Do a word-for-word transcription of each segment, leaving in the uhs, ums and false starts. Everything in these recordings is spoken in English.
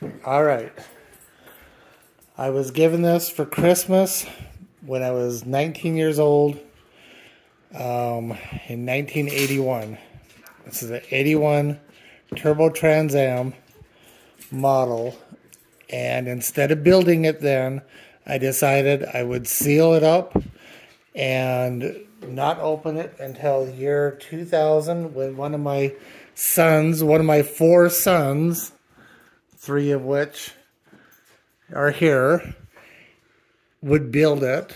All right. I was given this for Christmas when I was nineteen years old um, in nineteen eighty-one. This is an eighty-one Turbo Trans Am model. And instead of building it then, I decided I would seal it up and not open it until the year two thousand when one of my sons, one of my four sons, three of which are here, would build it.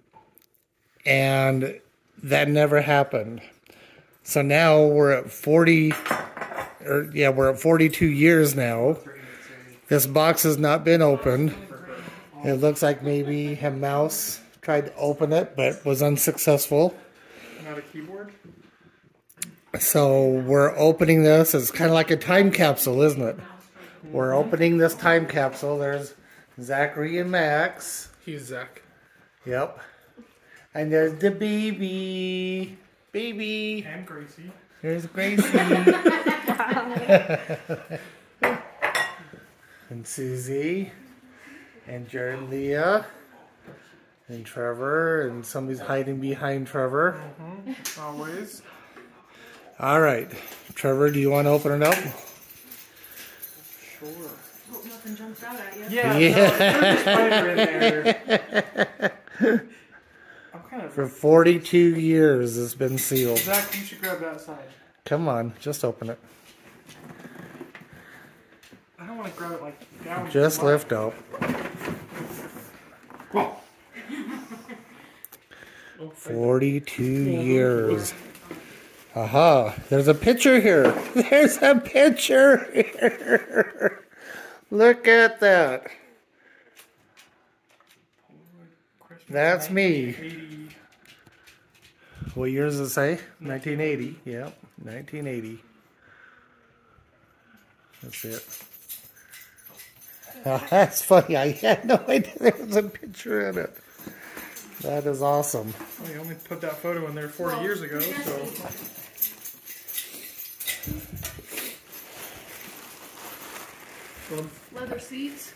And that never happened. So now we're at forty, or yeah, we're at forty-two years now. This box has not been opened. It looks like maybe a mouse tried to open it, but was unsuccessful. Not a keyboard? So we're opening this. It's kind of like a time capsule, isn't it? We're opening this time capsule. There's Zachary and Max. He's Zach. Yep. And there's the baby. Baby. And Gracie. There's Gracie. And Susie. And Jared, Leah. And Trevor. And somebody's hiding behind Trevor. Mm-hmm. Always. All right. Trevor, do you want to open it up? Sure. Hope nothing jumps out at you. Yeah. Yeah. No, there's a spider in there. I'm kind of... For forty-two years, it's been sealed. Zach, you should grab that side. Come on, just open it. I don't want to grab it like down. Just lift up. Whoa. forty-two years. Aha, there's a picture here. There's a picture here. Look at that. That's me. What year does it say? nineteen eighty. Yep, nineteen eighty. That's it. Oh, that's funny. I had no idea there was a picture in it. That is awesome. Well, you only put that photo in there forty years ago, so... Leather seats.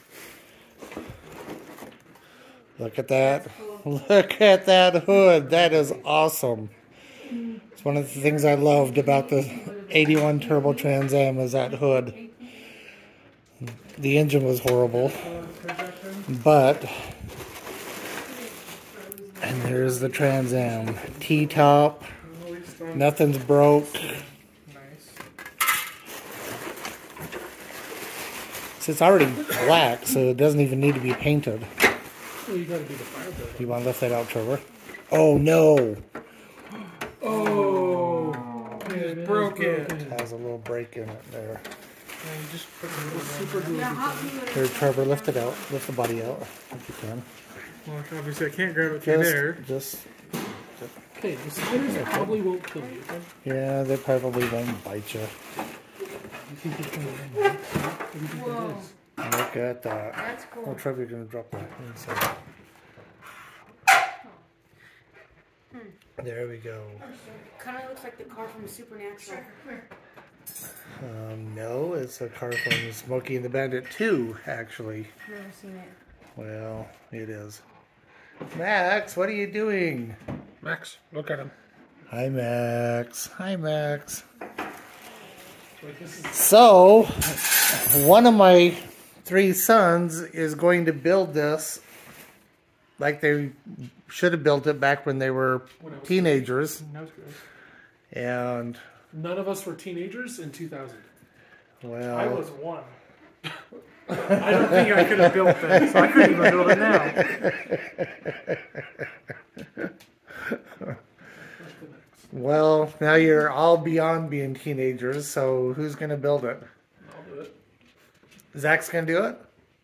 Look at that. Look at that hood. That is awesome. It's one of the things I loved about the eighty-one Turbo Trans Am is that hood. The engine was horrible. But, and there's the Trans Am. T-top. Nothing's broke. So it's already black, so it doesn't even need to be painted. Well, you gotta do the fire build. You want to lift that out, Trevor? Oh no! Oh, it's broken. It has a little break in it there. And you just put a little super glue. Here, Trevor, lift it out. Lift the body out if you can. Well, obviously I can't grab it through Just, there. just. Okay, the spiders probably won't kill you. Yeah, they probably won't bite you. Whoa. Look at that. That's cool. Oh, Trevor, you're gonna drop that inside. There we go. Kind of looks like the car from Supernatural. Um, no, it's a car from Smokey and the Bandit two, actually. Never seen it. Well, it is. Max, what are you doing? Max, look at him. Hi, Max. Hi, Max. So, one of my three sons is going to build this like they should have built it back when they were teenagers. And None of us were teenagers in two thousand. well, I was one. I don't think I could have built that, so I couldn't even build it now. well, now you're all beyond being teenagers, so who's going to build it? I'll do it. Zach's going to do it?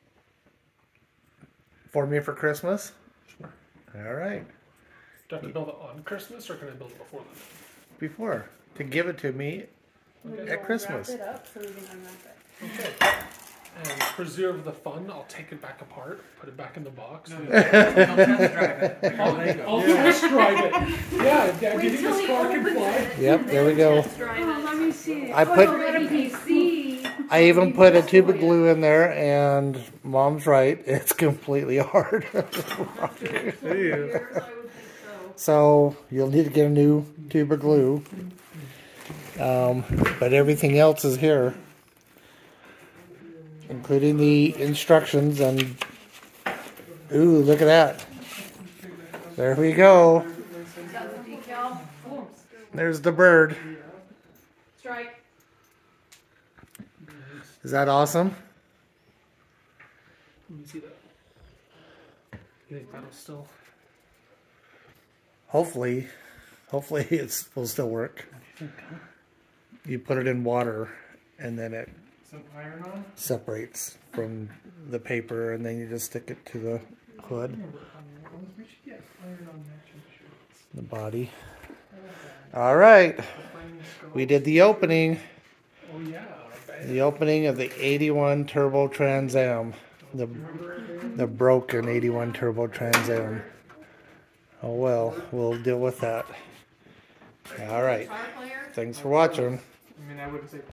For me for Christmas? Sure. All right. Do I have to build it on Christmas, or can I build it before then? Before. To give it to me Okay. at Christmas. Wrap it up so we can unwrap it. Okay. And preserve the fun, I'll take it back apart, put it back in the box. No, no, no. Don't test drive it. I'll, I'll test drive it. Yeah, yeah, do you think this car can fly? Yep, there we go. Oh, let me see. I put Let me see. I I even put a tube of glue in there, and Mom's right. It's completely hard. So you'll need to get a new tube of glue. Um, but everything else is here, including the instructions. And ooh, look at that! There we go. There's the bird. Strike. Is that awesome? Let me see that. You think that'll still? Hopefully, hopefully it will still work. You put it in water, and then it Some iron on? separates from the paper, and then you just stick it to the hood, We should get iron on matching shirts. the body. All right, The flaming skull. we did the opening, Oh yeah, I bet. the opening of the eighty-one Turbo Trans Am, the the broken eighty-one Turbo Trans Am. Oh well, we'll deal with that. All right, Guitar player. thanks for watching. I mean, I wouldn't say